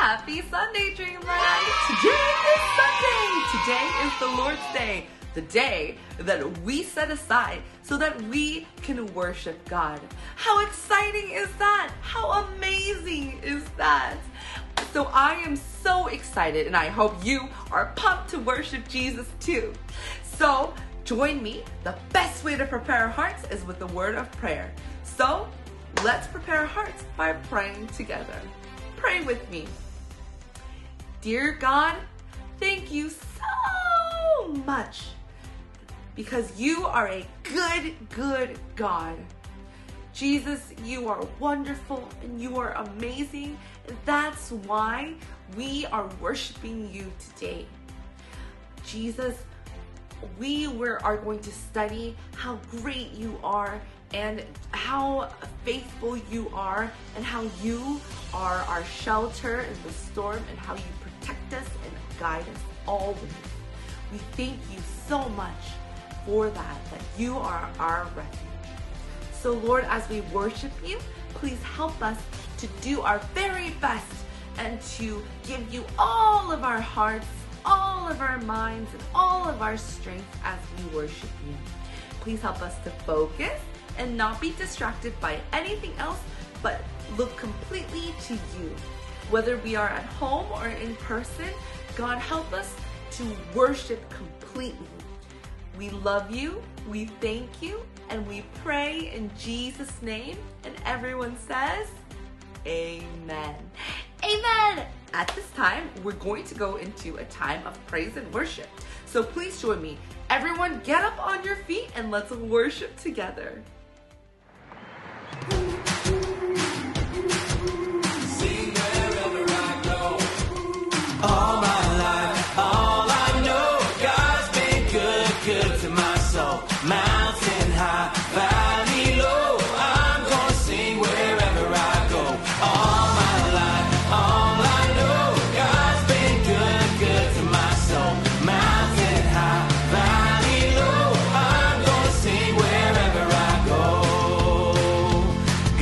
Happy Sunday, Dreamland! Today is Sunday! Today is the Lord's Day. The day that we set aside so that we can worship God. How exciting is that? How amazing is that? So I am so excited, and I hope you are pumped to worship Jesus too. So join me. The best way to prepare our hearts is with the word of prayer. So let's prepare our hearts by praying together. Pray with me. Dear God, thank you so much because you are a good God. Jesus, you are wonderful and you are amazing. And that's why we are worshiping you today. Jesus, we are going to study how great you are and how faithful you are and how you are our shelter in the storm and how you protect us and guide us always. We thank you so much for that you are our refuge. So Lord, as we worship you, please help us to do our very best and to give you all of our hearts, all of our minds, and all of our strength as we worship you. Please help us to focus and not be distracted by anything else, but look completely to you. Whether we are at home or in person, God, help us to worship completely. We love you, we thank you, and we pray in Jesus' name. And everyone says, Amen. Amen. At this time, we're going to go into a time of praise and worship. So please join me. Everyone get up on your feet and let's worship together. Sing wherever I go. All my life, all I know, God's been good to my soul. Mountain high, valley low, I'm gonna sing wherever I go. All my life, all I know, God's been good to my soul. Mountain high, valley low, I'm gonna sing wherever I go.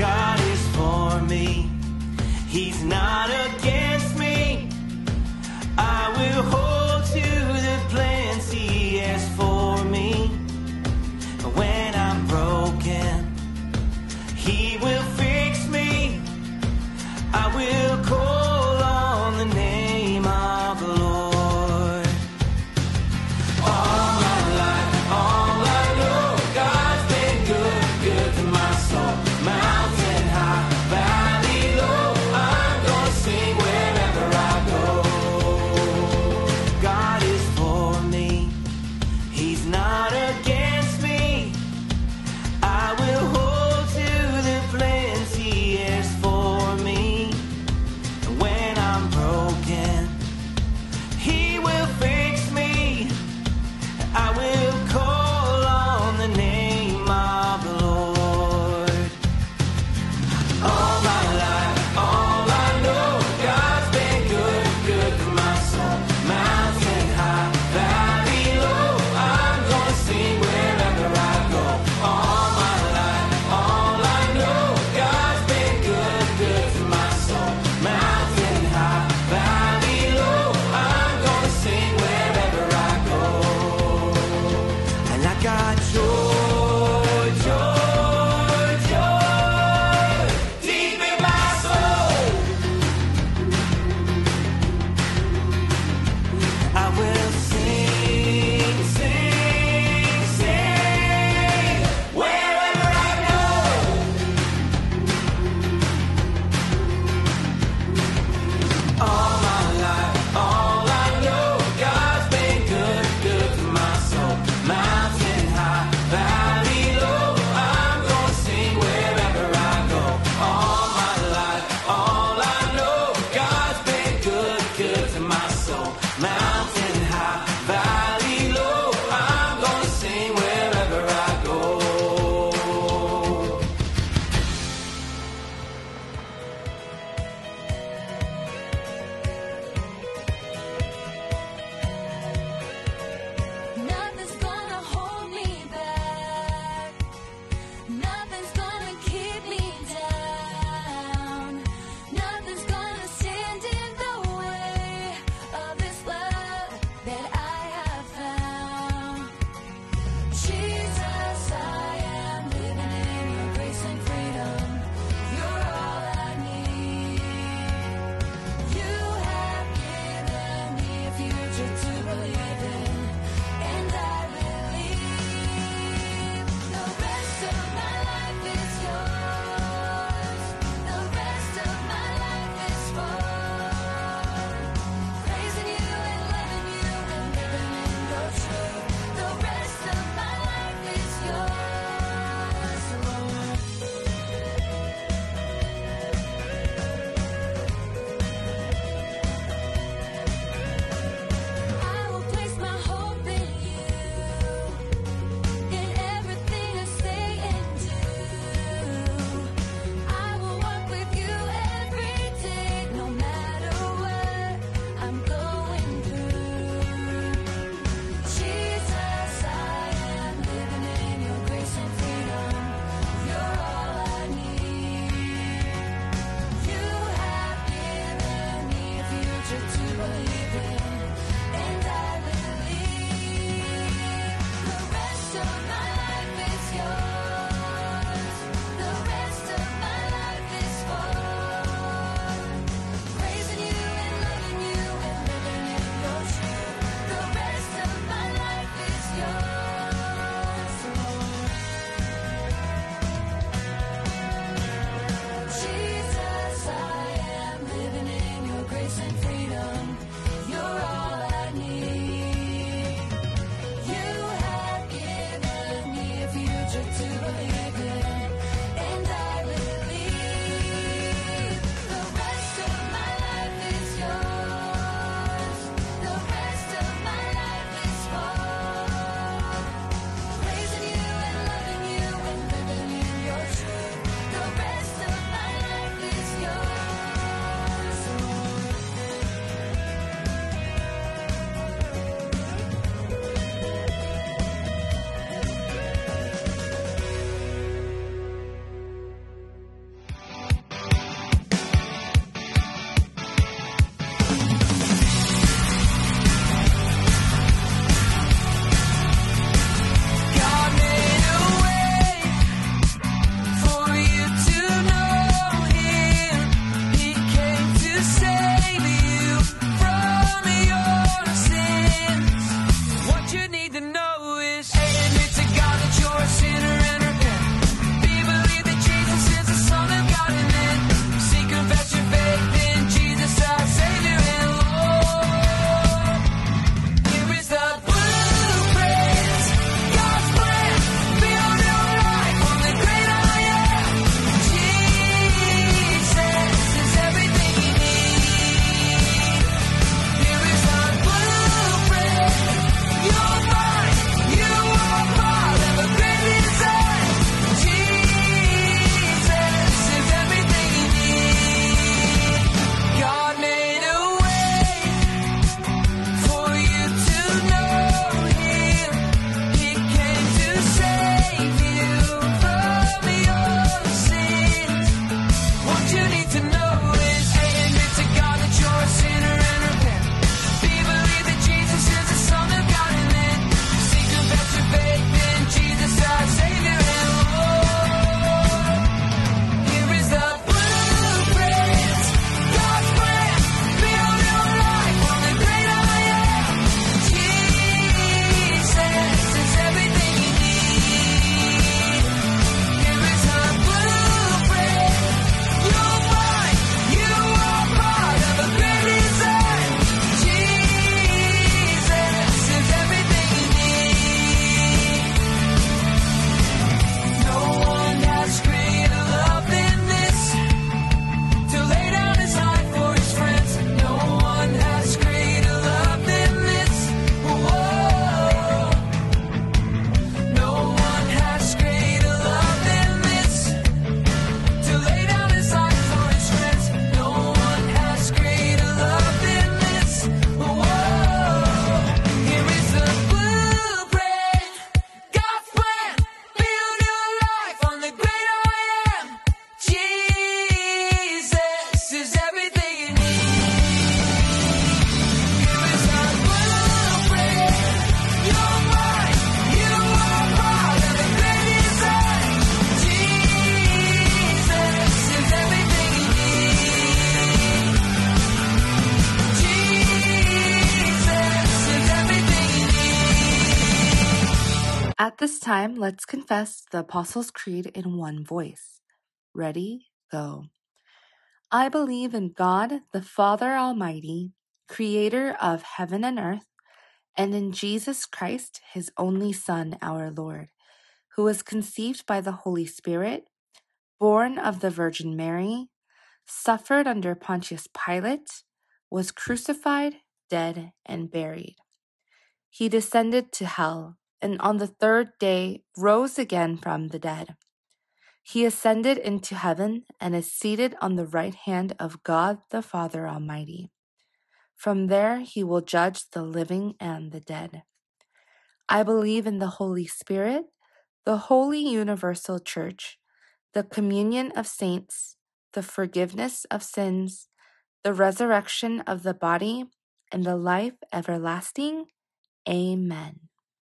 time, let's confess the Apostles' Creed in one voice. Ready, go. I believe in God, the Father Almighty, creator of heaven and earth, and in Jesus Christ, his only Son, our Lord, who was conceived by the Holy Spirit, born of the Virgin Mary, suffered under Pontius Pilate, was crucified, dead, and buried. He descended to hell, and on the third day rose again from the dead. He ascended into heaven and is seated on the right hand of God the Father Almighty. From there he will judge the living and the dead. I believe in the Holy Spirit, the holy universal church, the communion of saints, the forgiveness of sins, the resurrection of the body, and the life everlasting. Amen.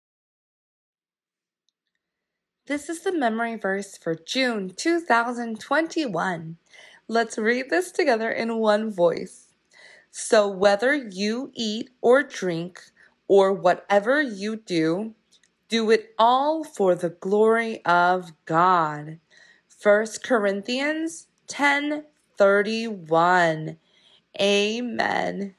This is the memory verse for June 2021. Let's read this together in one voice. So whether you eat or drink or whatever you do, do it all for the glory of God. 1 Corinthians 10:31. Amen.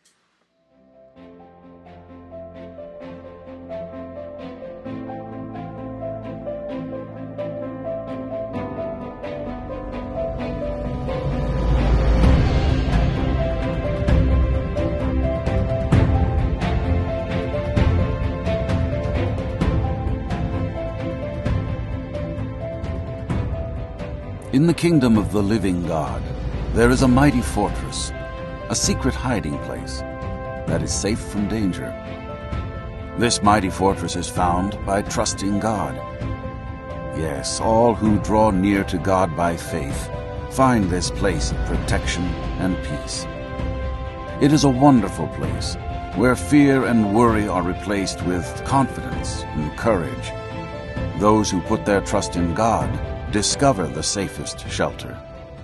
In the kingdom of the living God, there is a mighty fortress, a secret hiding place that is safe from danger. This mighty fortress is found by trusting God. Yes, all who draw near to God by faith find this place of protection and peace. It is a wonderful place where fear and worry are replaced with confidence and courage. Those who put their trust in God discover the safest shelter.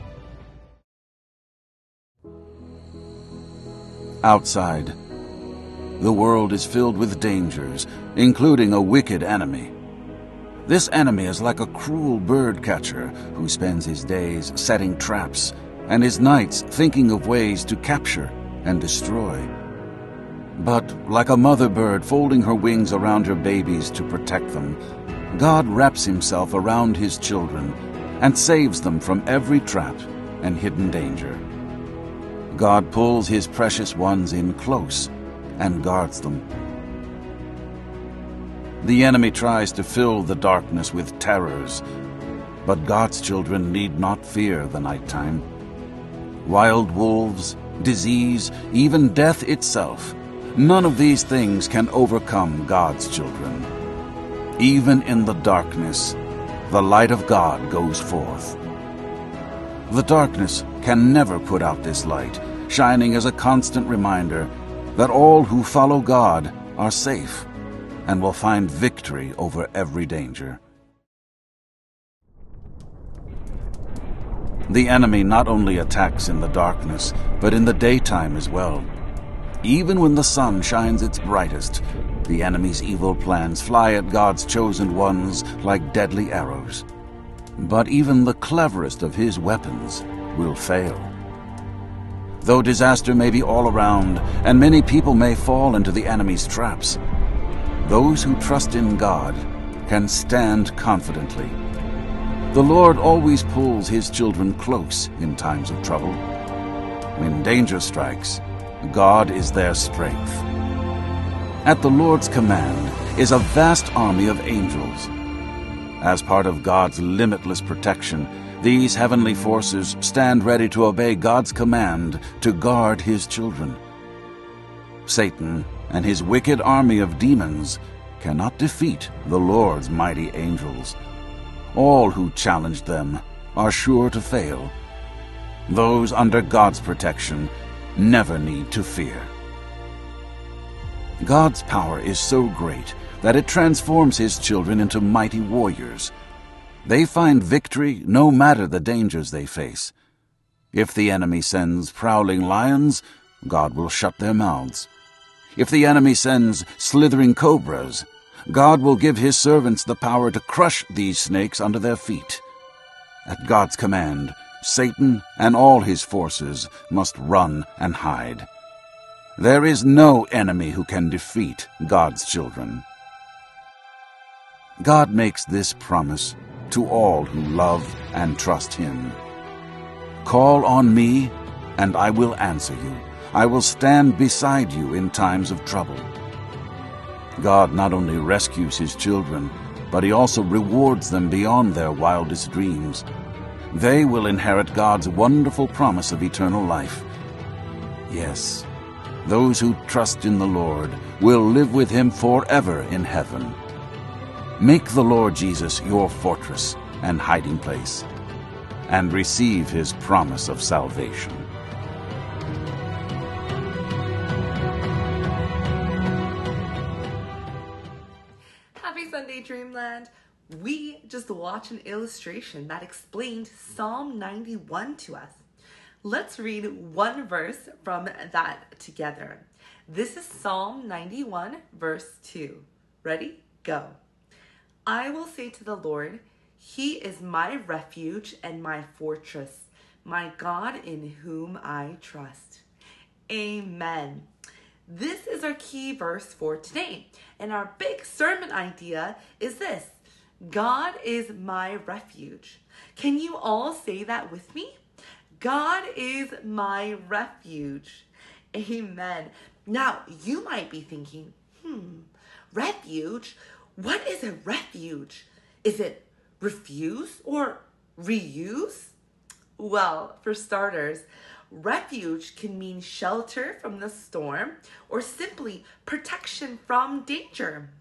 Outside, the world is filled with dangers, including a wicked enemy. This enemy is like a cruel bird catcher who spends his days setting traps and his nights thinking of ways to capture and destroy. But like a mother bird folding her wings around her babies to protect them, God wraps himself around his children and saves them from every trap and hidden danger. God pulls his precious ones in close and guards them. The enemy tries to fill the darkness with terrors, but God's children need not fear the nighttime. Wild wolves, disease, even death itself, none of these things can overcome God's children. Even in the darkness, the light of God goes forth. The darkness can never put out this light, shining as a constant reminder that all who follow God are safe and will find victory over every danger. The enemy not only attacks in the darkness, but in the daytime as well. Even when the sun shines its brightest, the enemy's evil plans fly at God's chosen ones like deadly arrows. But even the cleverest of his weapons will fail. Though disaster may be all around, and many people may fall into the enemy's traps, those who trust in God can stand confidently. The Lord always pulls his children close in times of trouble. When danger strikes, God is their strength. At the Lord's command is a vast army of angels. As part of God's limitless protection, these heavenly forces stand ready to obey God's command to guard his children. Satan and his wicked army of demons cannot defeat the Lord's mighty angels. All who challenge them are sure to fail. Those under God's protection never need to fear. God's power is so great that it transforms his children into mighty warriors. They find victory no matter the dangers they face. If the enemy sends prowling lions, God will shut their mouths. If the enemy sends slithering cobras, God will give his servants the power to crush these snakes under their feet. At God's command, Satan and all his forces must run and hide. There is no enemy who can defeat God's children. God makes this promise to all who love and trust him. Call on me, and I will answer you. I will stand beside you in times of trouble. God not only rescues his children, but he also rewards them beyond their wildest dreams. They will inherit God's wonderful promise of eternal life. Yes, those who trust in the Lord will live with him forever in heaven. Make the Lord Jesus your fortress and hiding place, and receive his promise of salvation. Happy Sunday, Dreamland. We just watched an illustration that explained Psalm 91 to us. Let's read one verse from that together. This is Psalm 91, verse 2. Ready? Go. I will say to the Lord, he is my refuge and my fortress, my God in whom I trust. Amen. This is our key verse for today. And our big sermon idea is this: God is my refuge. Can you all say that with me? God is my refuge. Amen. Now, you might be thinking, refuge? What is a refuge? Is it refuse or reuse? Well, for starters, refuge can mean shelter from the storm or simply protection from danger.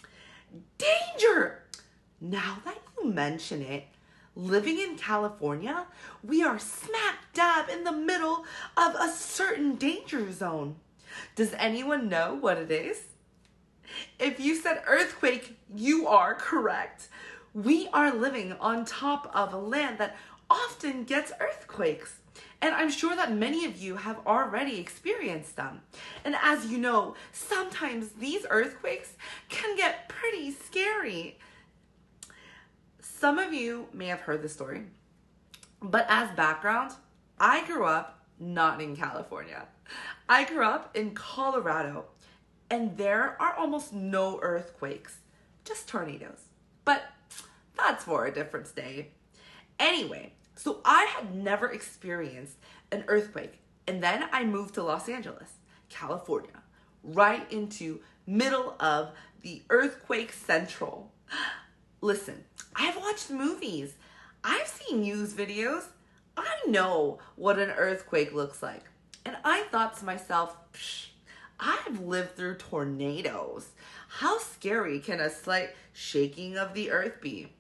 Danger! Now that you mention it, living in California, we are smack dab in the middle of a certain danger zone. Does anyone know what it is? If you said earthquake, you are correct. We are living on top of a land that often gets earthquakes. And I'm sure that many of you have already experienced them. And as you know, sometimes these earthquakes can get pretty scary. Some of you may have heard the story, but as background, I grew up not in California. I grew up in Colorado, and there are almost no earthquakes, just tornadoes. But that's for a different day. Anyway, so I had never experienced an earthquake, and then I moved to Los Angeles, California, right into middle of the earthquake central. Listen, I've watched movies. I've seen news videos. I know what an earthquake looks like. And I thought to myself, I've lived through tornadoes. How scary can a slight shaking of the earth be?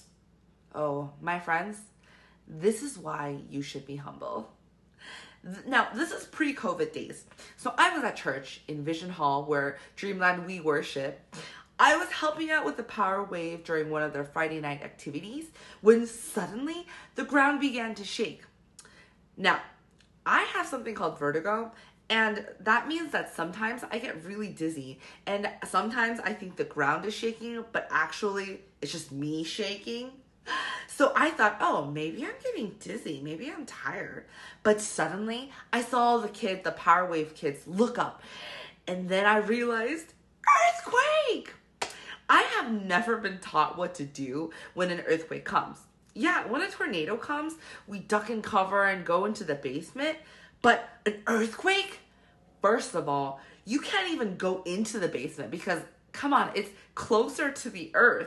Oh, my friends, this is why you should be humble. Now, this is pre-COVID days. So I was at church in Vision Hall where Dreamland we worship. I was helping out with the power wave during one of their Friday night activities when suddenly the ground began to shake. Now, I have something called vertigo, and that means that sometimes I get really dizzy, and sometimes I think the ground is shaking, but actually it's just me shaking. So I thought, oh, maybe I'm getting dizzy, maybe I'm tired. But suddenly I saw the power wave kids look up, and then I realized, earthquake! I have never been taught what to do when an earthquake comes. Yeah, when a tornado comes, we duck and cover and go into the basement. But an earthquake? First of all, you can't even go into the basement because, come on, it's closer to the earth.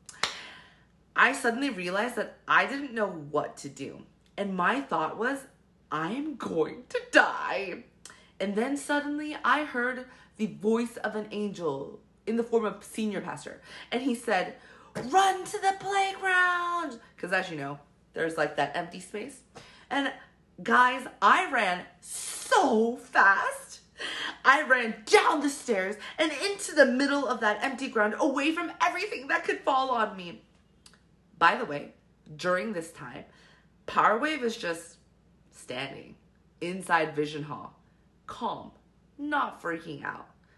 I suddenly realized that I didn't know what to do. And my thought was, I'm going to die. And then suddenly I heard the voice of an angel in the form of senior pastor. And he said, run to the playground. Because as you know, there's like that empty space. And guys, I ran so fast. I ran down the stairs and into the middle of that empty ground, away from everything that could fall on me. By the way, during this time, Power Wave is just standing inside Vision Hall, calm, not freaking out.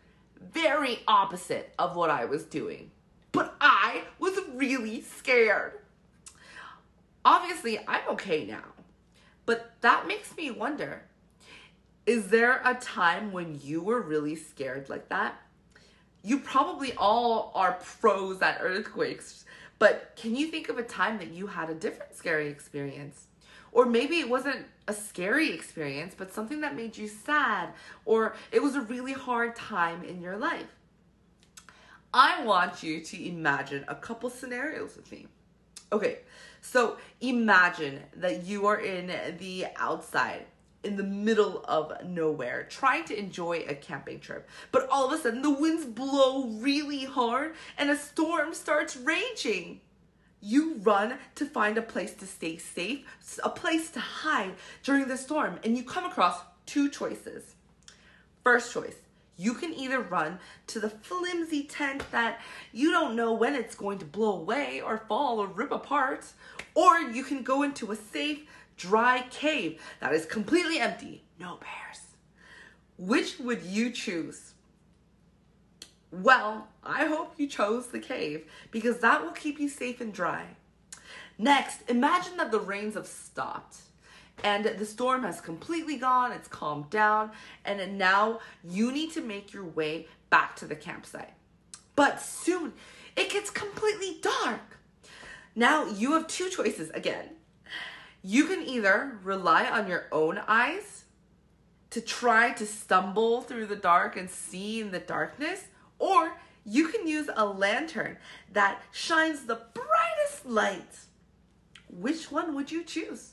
very opposite of what I was doing. But I was really scared. Obviously, I'm okay now. But that makes me wonder, is there a time when you were really scared like that? You probably all are pros at earthquakes, but can you think of a time that you had a different scary experience? Or maybe it wasn't a scary experience, but something that made you sad, or it was a really hard time in your life. I want you to imagine a couple scenarios with me. Okay, so imagine that you are in the outside, in the middle of nowhere, trying to enjoy a camping trip. But all of a sudden, the winds blow really hard and a storm starts raging. You run to find a place to stay safe, a place to hide during the storm, and you come across two choices. First choice, you can either run to the flimsy tent that you don't know when it's going to blow away or fall or rip apart, or you can go into a safe, dry cave that is completely empty, no bears. Which would you choose? Well, I hope you chose the cave because that will keep you safe and dry. Next, imagine that the rains have stopped and the storm has completely gone, it's calmed down, and now you need to make your way back to the campsite. But soon, it gets completely dark. Now you have two choices again. You can either rely on your own eyes to try to stumble through the dark and see in the darkness, or you can use a lantern that shines the brightest light. Which one would you choose?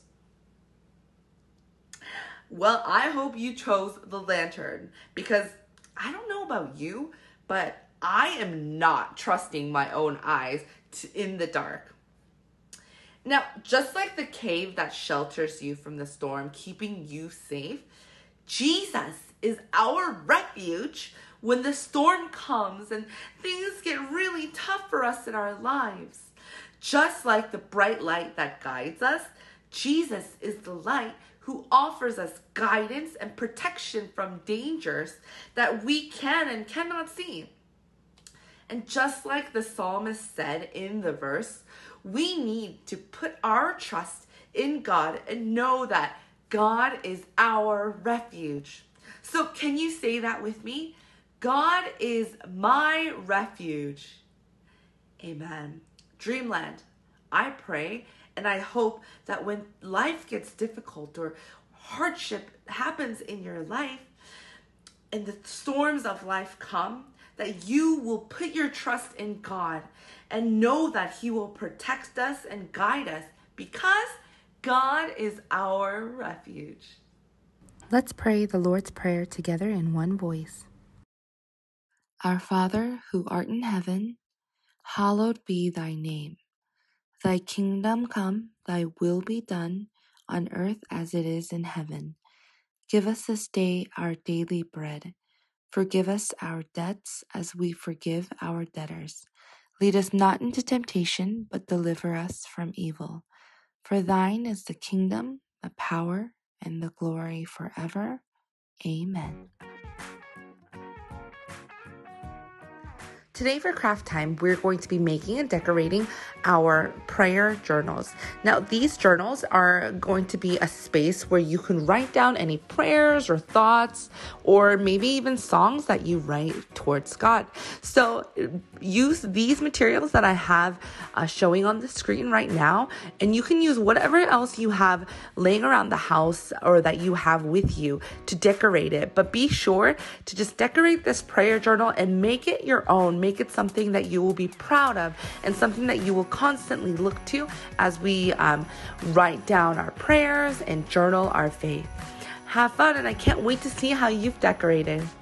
Well, I hope you chose the lantern because I don't know about you, but I am not trusting my own eyes in the dark. Now, just like the cave that shelters you from the storm, keeping you safe, Jesus is our refuge when the storm comes and things get really tough for us in our lives. Just like the bright light that guides us, Jesus is the light who offers us guidance and protection from dangers that we can and cannot see. And just like the psalmist said in the verse, we need to put our trust in God and know that God is our refuge. So can you say that with me? God is my refuge. Amen. Dreamland, I pray and I hope that when life gets difficult or hardship happens in your life and the storms of life come, that you will put your trust in God and know that He will protect us and guide us because God is our refuge. Let's pray the Lord's Prayer together in one voice. Our Father, who art in heaven, hallowed be thy name. Thy kingdom come, thy will be done, on earth as it is in heaven. Give us this day our daily bread. Forgive us our debts as we forgive our debtors. Lead us not into temptation, but deliver us from evil. For thine is the kingdom, the power, and the glory forever. Amen. Today for craft time, we're going to be making and decorating our prayer journals. Now, these journals are going to be a space where you can write down any prayers or thoughts, or maybe even songs that you write towards God. So use these materials that I have showing on the screen right now, and you can use whatever else you have laying around the house or that you have with you to decorate it. But be sure to just decorate this prayer journal and make it your own. Make it something that you will be proud of and something that you will constantly look to as we write down our prayers and journal our faith. Have fun, and I can't wait to see how you've decorated.